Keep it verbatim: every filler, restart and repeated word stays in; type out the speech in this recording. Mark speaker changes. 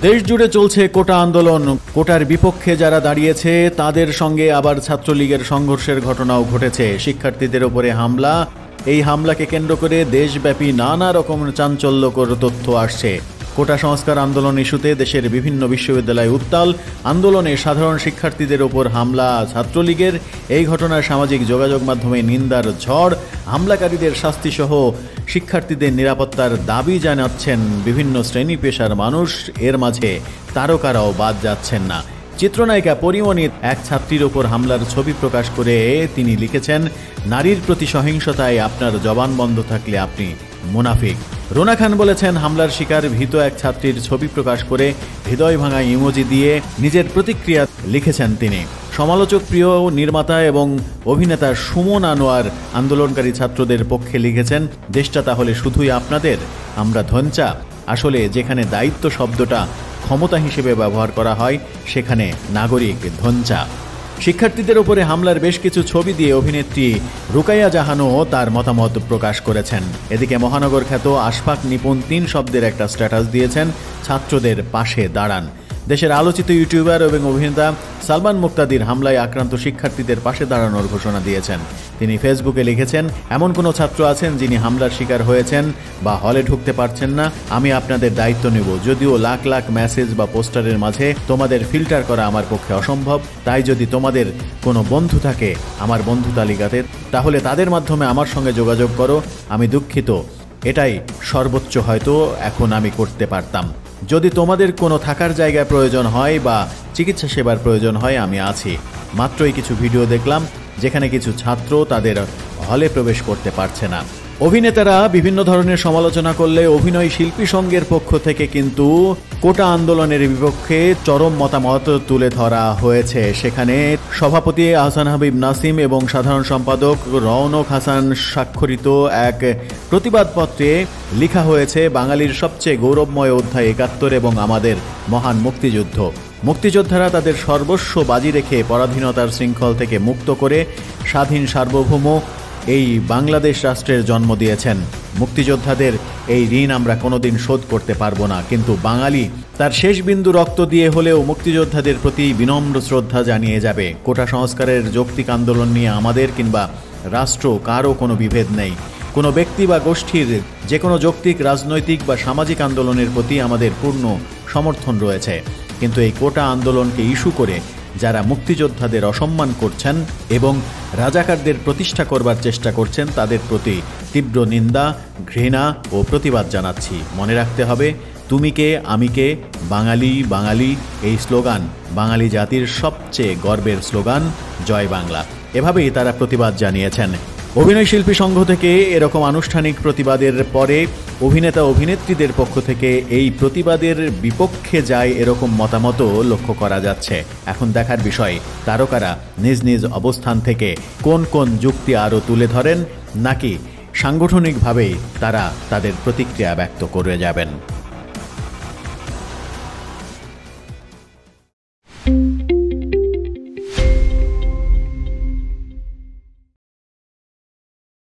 Speaker 1: দেশ জুড়ে চলছে কোটা আন্দোলন। কোটার বিপক্ষে যারা দাঁড়িয়েছে তাদের সঙ্গে আবার ছাত্রলীগের সংঘর্ষের ঘটনাও ঘটেছে। শিক্ষার্থীদের উপরে হামলা, এই হামলাকে কেন্দ্র করে দেশব্যাপী নানা রকমের চাঞ্চল্যকর তথ্য আসছে। কোটা সংস্কার আন্দোলন ইস্যুতে দেশের বিভিন্ন বিশ্ববিদ্যালয়ে উত্তাল। আন্দোলনে সাধারণ শিক্ষার্থীদের ওপর হামলা ছাত্রলীগের, এই ঘটনার সামাজিক যোগাযোগ মাধ্যমে নিন্দার ঝড়। হামলাকারীদের শাস্তিসহ শিক্ষার্থীদের নিরাপত্তার দাবি জানাচ্ছেন বিভিন্ন শ্রেণী পেশার মানুষ। এর মাঝে তারকারাও বাদ যাচ্ছেন না। চিত্রনায়িকা পরিমণি এক ছাত্রীর ওপর হামলার ছবি প্রকাশ করে তিনি লিখেছেন, নারীর প্রতি সহিংসতায় আপনার জবান বন্ধ থাকলে আপনি মুনাফিক। রুনা খান বলেছেন, হামলার শিকার ভীত এক ছাত্রীর ছবি প্রকাশ করে হৃদয় ভাঙা ইমোজি দিয়ে নিজের প্রতিক্রিয়া লিখেছেন তিনি। সমালোচক প্রিয় নির্মাতা এবং অভিনেতা সুমন আনোয়ার আন্দোলনকারী ছাত্রদের পক্ষে লিখেছেন, দেশটা তাহলে শুধুই আপনাদের, আমরা ধনচা। আসলে যেখানে দায়িত্ব শব্দটা ক্ষমতা হিসেবে ব্যবহার করা হয় সেখানে নাগরিক ধনচা। শিক্ষার্থীদের উপরে হামলার বেশ কিছু ছবি দিয়ে অভিনেত্রী রুকাইয়া জাহানও তার মতামত প্রকাশ করেছেন। এদিকে মহানগর খ্যাত আশফাক নিপুণ তিন শব্দের একটা স্ট্যাটাস দিয়েছেন, ছাত্রদের পাশে দাঁড়ান। দেশের আলোচিত ইউটিউবার এবং অভিনেতা সালমান মুক্তাদির হামলায় আক্রান্ত শিক্ষার্থীদের পাশে দাঁড়ানোর ঘোষণা দিয়েছেন। তিনি ফেসবুকে লিখেছেন, এমন কোনো ছাত্র আছেন যিনি হামলার শিকার হয়েছেন বা হলে ঢুকতে পারছেন না, আমি আপনাদের দায়িত্ব নেব। যদিও লাখ লাখ মেসেজ বা পোস্টারের মাঝে তোমাদের ফিল্টার করা আমার পক্ষে অসম্ভব, তাই যদি তোমাদের কোনো বন্ধু থাকে আমার বন্ধু তালিকাতে, তাহলে তাদের মাধ্যমে আমার সঙ্গে যোগাযোগ করো। আমি দুঃখিত, এটাই সর্বোচ্চ হয়তো এখন আমি করতে পারতাম। যদি তোমাদের কোনো থাকার জায়গায় প্রয়োজন হয় বা চিকিৎসা সেবার প্রয়োজন হয়, আমি আছি। মাত্রই কিছু ভিডিও দেখলাম যেখানে কিছু ছাত্র তাদের হলে প্রবেশ করতে পারছে না। অভিনেতারা বিভিন্ন ধরনের সমালোচনা করলে অভিনয় শিল্পী সংঘের পক্ষ থেকে কিন্তু কোটা আন্দোলনের বিপক্ষে চরম মতামত তুলে ধরা হয়েছে। সেখানে সভাপতি আহসান হাবিব নাসিম এবং সাধারণ সম্পাদক রওনক হাসান স্বাক্ষরিত এক প্রতিবাদপত্রে লেখা হয়েছে, বাঙালির সবচেয়ে গৌরবময় অধ্যায় একাত্তর এবং আমাদের মহান মুক্তিযুদ্ধ। মুক্তিযোদ্ধারা তাদের সর্বস্ব বাজি রেখে পরাধীনতার শৃঙ্খল থেকে মুক্ত করে স্বাধীন সার্বভৌম এই বাংলাদেশ রাষ্ট্রের জন্ম দিয়েছেন। মুক্তিযোদ্ধাদের এই ঋণ আমরা কোনোদিন শোধ করতে পারবো না, কিন্তু বাঙালি তার শেষ বিন্দু রক্ত দিয়ে হলেও মুক্তিযোদ্ধাদের প্রতি বিনম্র শ্রদ্ধা জানিয়ে যাবে। কোটা সংস্কারের যৌক্তিক আন্দোলন নিয়ে আমাদের কিংবা রাষ্ট্র কারও কোনো বিভেদ নেই। কোনো ব্যক্তি বা গোষ্ঠীর যে কোনো যৌক্তিক রাজনৈতিক বা সামাজিক আন্দোলনের প্রতি আমাদের পূর্ণ সমর্থন রয়েছে, কিন্তু এই কোটা আন্দোলনকে ইস্যু করে যারা মুক্তিযোদ্ধাদের অসম্মান করছেন এবং রাজাকারদের প্রতিষ্ঠা করবার চেষ্টা করছেন তাদের প্রতি তীব্র নিন্দা, ঘৃণা ও প্রতিবাদ জানাচ্ছি। মনে রাখতে হবে, তুমি কে আমি কে, বাঙালি বাঙালি এই স্লোগান বাঙালি জাতির সবচেয়ে গর্বের স্লোগান। জয় বাংলা। এভাবেই তারা প্রতিবাদ জানিয়েছেন। অভিনয় শিল্পী সংঘ থেকে এরকম আনুষ্ঠানিক প্রতিবাদের পরে অভিনেতা অভিনেত্রীদের পক্ষ থেকে এই প্রতিবাদের বিপক্ষে যায় এরকম মতামতও লক্ষ্য করা যাচ্ছে। এখন দেখার বিষয়, তারকারা নিজ নিজ অবস্থান থেকে কোন কোন যুক্তি আরও তুলে ধরেন, নাকি সাংগঠনিকভাবেই তারা তাদের প্রতিক্রিয়া ব্যক্ত করে যাবেন।